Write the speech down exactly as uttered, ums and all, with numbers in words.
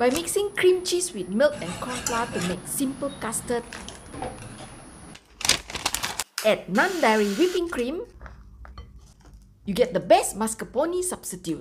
By mixing cream cheese with milk and corn flour to make simple custard, add non-dairy whipping cream, you get the best mascarpone substitute.